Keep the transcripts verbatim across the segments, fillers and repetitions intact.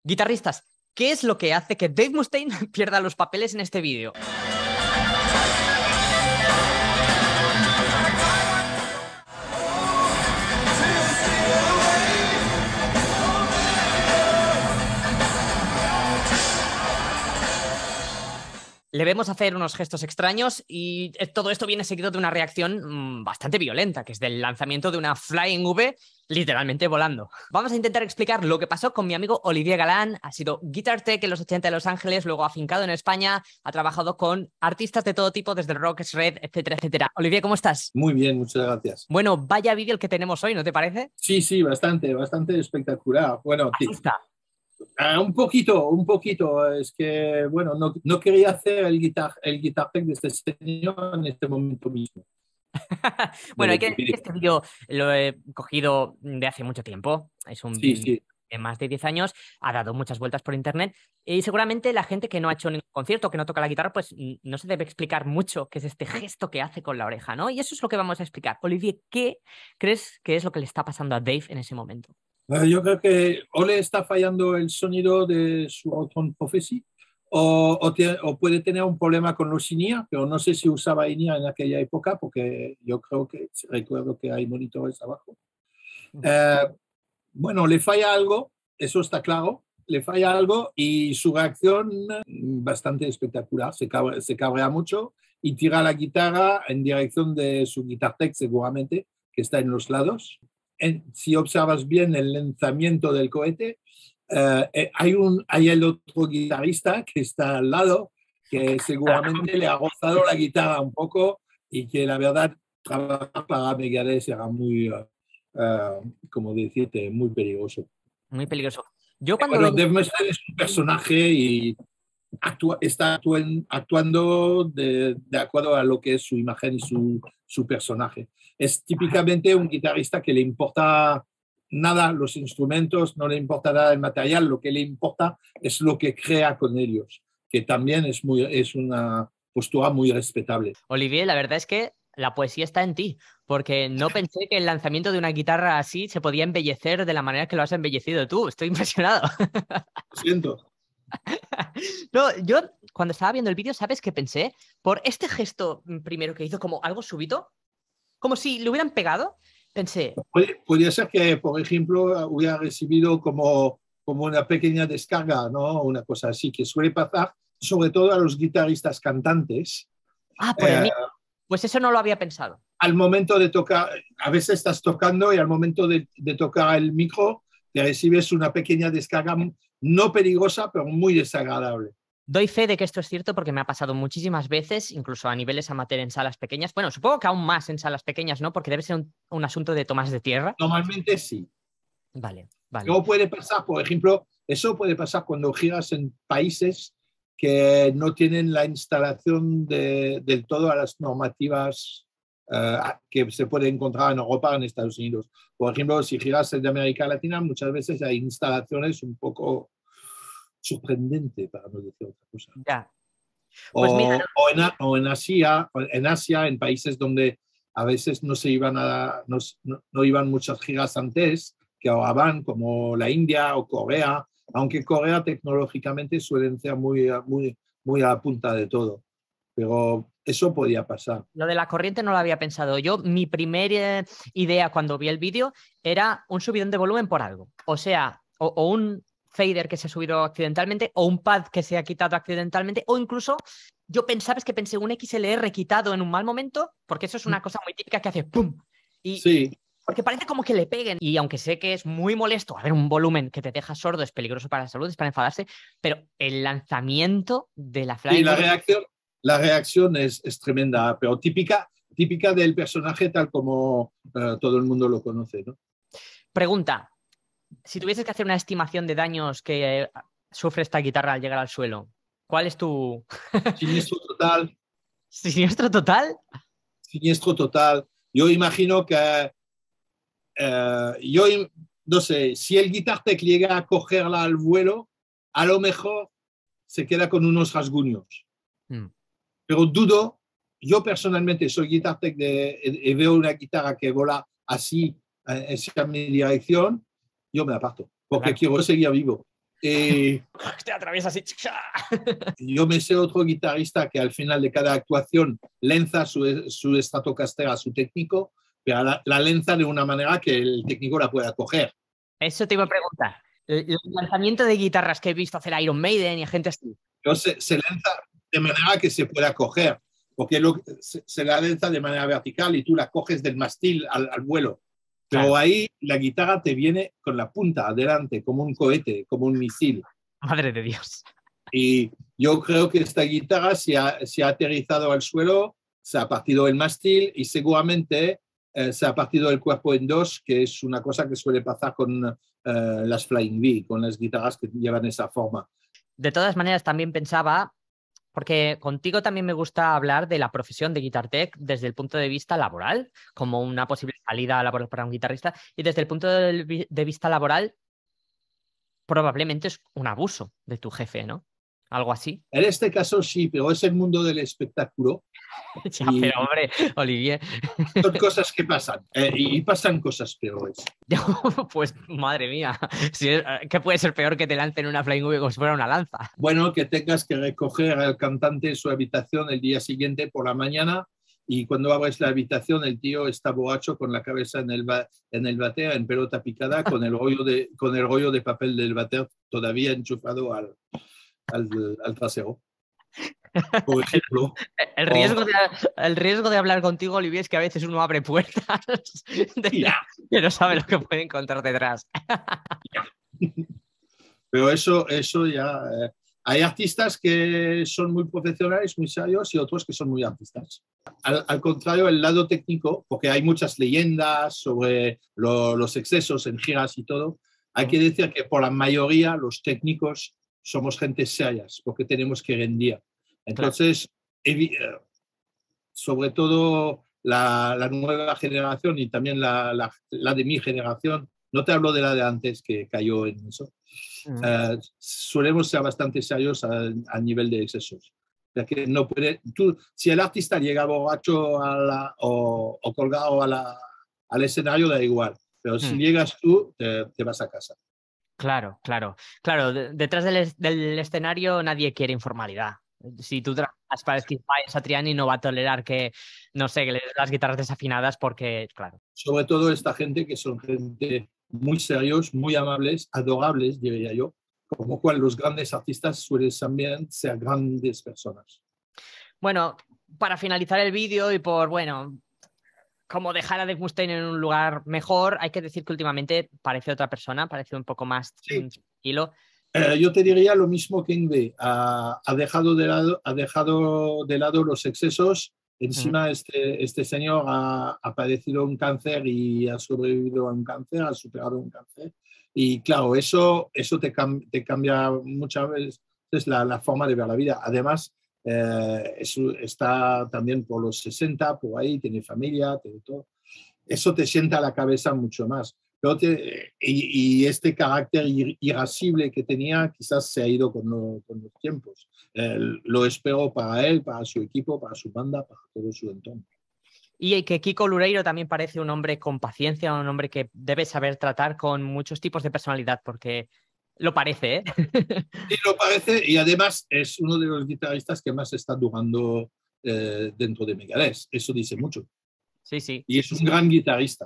Guitarristas, ¿qué es lo que hace que Dave Mustaine pierda los papeles en este vídeo? Le vemos hacer unos gestos extraños y todo esto viene seguido de una reacción mmm, bastante violenta, que es del lanzamiento de una Flying V literalmente volando. Vamos a intentar explicar lo que pasó con mi amigo Olivier Galán. Ha sido Guitar Tech en los ochenta de Los Ángeles, luego afincado en España, ha trabajado con artistas de todo tipo, desde el rock, shred, etcétera, etcétera. Olivier, ¿cómo estás? Muy bien, muchas gracias. Bueno, vaya vídeo el que tenemos hoy, ¿no te parece? Sí, sí, bastante, bastante espectacular. Bueno, Asusta. Uh, un poquito, un poquito. Es que, bueno, no, no quería hacer el guitar, el guitar tech de este señor en este momento mismo. Bueno, hay que decir que este vídeo lo he cogido de hace mucho tiempo. Es un sí, vídeo sí. de más de diez años. Ha dado muchas vueltas por internet. Y seguramente la gente que no ha hecho ningún concierto, que no toca la guitarra, pues no se debe explicar mucho qué es este gesto que hace con la oreja, ¿no? Y eso es lo que vamos a explicar. Olivier, ¿qué crees que es lo que le está pasando a Dave en ese momento? Yo creo que o le está fallando el sonido de su Autumn Prophecy o, o, tiene, o puede tener un problema con los in-ear, pero no sé si usaba in-ear en aquella época porque yo creo que recuerdo que hay monitores abajo. Uh, eh, bueno, le falla algo, eso está claro, le falla algo y su reacción bastante espectacular, se cabrea, se cabrea mucho y tira la guitarra en dirección de su Guitar Tech seguramente, que está en los lados. En, si observas bien el lanzamiento del cohete, eh, hay, un, hay el otro guitarrista que está al lado, que seguramente le ha rozado la guitarra un poco y que la verdad trabajar para Megadeth será muy, uh, uh, como decirte, muy peligroso. Muy peligroso. Yo cuando bueno, venía... Dave Mustaine es un personaje y actúa, está actuen, actuando de, de acuerdo a lo que es su imagen y su, su personaje. Es típicamente un guitarrista que le importa nada los instrumentos, no le importa nada el material, lo que le importa es lo que crea con ellos, que también es, muy, es una postura muy respetable. Olivier, la verdad es que la poesía está en ti, porque no pensé que el lanzamiento de una guitarra así se podía embellecer de la manera que lo has embellecido tú. Estoy impresionado. Lo siento. No, yo cuando estaba viendo el vídeo, ¿sabes qué pensé? Por este gesto primero que hizo como algo súbito, como si le hubieran pegado, pensé... Podría ser que, por ejemplo, hubiera recibido como, como una pequeña descarga, ¿no? Una cosa así, que suele pasar sobre todo a los guitarristas cantantes. Ah, por el eh, Pues eso no lo había pensado. Al momento de tocar, a veces estás tocando y al momento de, de tocar el micro, te recibes una pequeña descarga no peligrosa, pero muy desagradable. Doy fe de que esto es cierto porque me ha pasado muchísimas veces, incluso a niveles amateur en salas pequeñas. Bueno, supongo que aún más en salas pequeñas, ¿no? Porque debe ser un, un asunto de tomas de tierra. Normalmente sí. Vale, vale. Luego puede pasar, por ejemplo, eso puede pasar cuando giras en países que no tienen la instalación de, del todo a las normativas uh, que se puede encontrar en Europa o en Estados Unidos. Por ejemplo, si giras en América Latina, muchas veces hay instalaciones un poco sorprendentes, para no decir otra cosa. Ya. Pues o, mira, o, en, o en Asia, en Asia, en países donde a veces no se iban a, no, no, no iban muchas giras antes, que ahora van, como la India o Corea, aunque Corea tecnológicamente suelen ser muy, muy, muy a la punta de todo. Pero eso podía pasar. Lo de la corriente no lo había pensado yo. Mi primera idea cuando vi el vídeo era un subidón de volumen por algo. O sea, o, o un fader que se ha subido accidentalmente, o un pad que se ha quitado accidentalmente, o incluso yo pensaba, es que pensé un X L R quitado en un mal momento, porque eso es una cosa muy típica que hace ¡pum! Y sí. Porque parece como que le peguen. Y aunque sé que es muy molesto, a ver, un volumen que te deja sordo es peligroso para la salud, es para enfadarse, pero el lanzamiento de la Flying... Sí, la reacción, la reacción es, es tremenda, pero típica, típica del personaje tal como uh, todo el mundo lo conoce, ¿no? Pregunta, si tuvieses que hacer una estimación de daños que eh, sufre esta guitarra al llegar al suelo, ¿cuál es tu...? Siniestro total. ¿Siniestro total? Siniestro total. Yo imagino que Uh, yo no sé, si el Guitar Tech llega a cogerla al vuelo, a lo mejor se queda con unos rasguños. Mm. Pero dudo, yo personalmente soy Guitar Tech de, y veo una guitarra que vola así en mi dirección, yo me aparto, porque claro, quiero seguir vivo. Y Te atraviesa así. yo me sé otro guitarrista que al final de cada actuación lanza su, su Stratocaster a su técnico, pero la, la lanza de una manera que el técnico la pueda coger. Eso te iba a preguntar. El, el lanzamiento de guitarras que he visto hacer Iron Maiden y gente así. Pero se, se lanza de manera que se pueda coger, porque lo, se, se la lanza de manera vertical y tú la coges del mástil al, al vuelo. Pero claro, ahí la guitarra te viene con la punta adelante, como un cohete, como un misil. Madre de Dios. Y yo creo que esta guitarra se ha, se ha aterrizado al suelo, se ha partido el mástil y seguramente eh, se ha partido el cuerpo en dos, que es una cosa que suele pasar con eh, las Flying V, con las guitarras que llevan esa forma. De todas maneras, también pensaba, porque contigo también me gusta hablar de la profesión de Guitar Tech desde el punto de vista laboral, como una posible salida laboral para un guitarrista, y desde el punto de vista laboral, probablemente es un abuso de tu jefe, ¿no? Algo así. En este caso sí, pero es el mundo del espectáculo. Ya, y pero hombre, Olivier. Son cosas que pasan, eh, y pasan cosas peores. Pues madre mía, ¿qué puede ser peor que te lancen una Flying V como si fuera una lanza? Bueno, que tengas que recoger al cantante en su habitación el día siguiente por la mañana y cuando abres la habitación el tío está borracho con la cabeza en el, en el váter, en pelota picada, con el rollo de, con el rollo de papel del váter todavía enchufado al, al, al trasero. Por ejemplo. El, el, riesgo de, el riesgo de hablar contigo, Olivier, es que a veces uno abre puertas de, yeah. que no sabe lo que puede encontrar detrás. Yeah. Pero eso, eso ya... Eh, hay artistas que son muy profesionales, muy serios, y otros que son muy artistas. Al, al contrario, el lado técnico, porque hay muchas leyendas sobre lo, los excesos en giras y todo, hay que decir que por la mayoría los técnicos somos gente serias, porque tenemos que rendir. Entonces, claro. sobre todo la, la nueva generación y también la, la, la de mi generación, no te hablo de la de antes que cayó en eso, uh -huh. uh, solemos ser bastante serios a, a nivel de excesos. Ya que no puede, tú, si el artista llega borracho a la, o, o colgado a la, al escenario, da igual, pero si uh -huh. llegas tú, te, te vas a casa. Claro, claro, claro. Detrás del, del escenario nadie quiere informalidad. Si tú trabajas para Spotify, Satriani no va a tolerar que, no sé, que le des las guitarras desafinadas porque, claro. Sobre todo esta gente que son gente muy serios, muy amables, adorables, diría yo, como cual los grandes artistas suelen también ser grandes personas. Bueno, para finalizar el vídeo y por, bueno, como dejar a Dave Mustaine en un lugar mejor, hay que decir que últimamente parece otra persona, parece un poco más sí. tranquilo. Eh, yo te diría lo mismo que Yngwie, ha, ha, dejado de lado, ha dejado de lado los excesos. Encima, mm. este, este señor ha, ha padecido un cáncer y ha sobrevivido a un cáncer, ha superado un cáncer. Y claro, eso, eso te, cam, te cambia muchas veces la, la forma de ver la vida. Además, eh, eso está también por los sesenta, por ahí, tiene familia, tiene todo. Eso te sienta la cabeza mucho más. Pero te, y, y este carácter irascible que tenía quizás se ha ido con, lo, con los tiempos. Eh, lo espero para él, para su equipo, para su banda, para todo su entorno. Y que Kiko Loureiro también parece un hombre con paciencia, un hombre que debe saber tratar con muchos tipos de personalidad, porque lo parece, ¿eh? Sí, lo parece, y además es uno de los guitarristas que más está durando eh, dentro de Megadeth. Eso dice mucho. Sí, sí. Y es un gran guitarrista.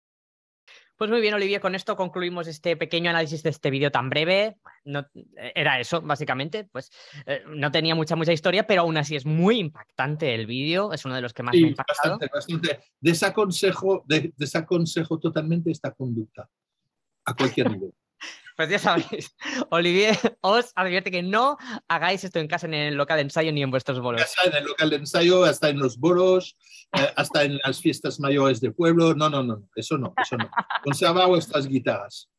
Pues muy bien, Olivier, con esto concluimos este pequeño análisis de este vídeo tan breve. No, era eso, básicamente. Pues eh, no tenía mucha, mucha historia, pero aún así es muy impactante el vídeo. Es uno de los que más sí, me ha impactado. Bastante, bastante. Desaconsejo, de, desaconsejo totalmente esta conducta a cualquier nivel. Pues ya sabéis, Olivier os advierte que no hagáis esto en casa, en el local de ensayo ni en vuestros bolos. En casa, en el local de ensayo, hasta en los bolos, eh, hasta en las fiestas mayores del pueblo. No, no, no, eso no, eso no. Conserva vuestras guitarras.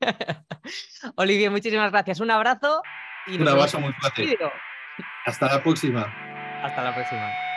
Olivier, muchísimas gracias. Un abrazo. Y Un abrazo muy fuerte. Hasta la próxima. Hasta la próxima.